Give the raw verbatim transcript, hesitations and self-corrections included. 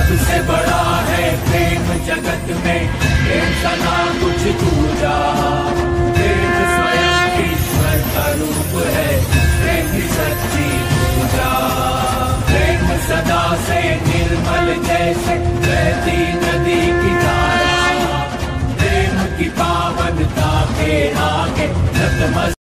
सबसे बड़ा है प्रेम जगत में, प्रेम सदा कुछ दूजा। प्रेम स्वयं ईश्वर का रूप है, प्रेम की सच्ची पूजा। प्रेम सदा से निर्मल जैसे बहती नदी की धारा, प्रेम की पावनता के आगे नतमस्तक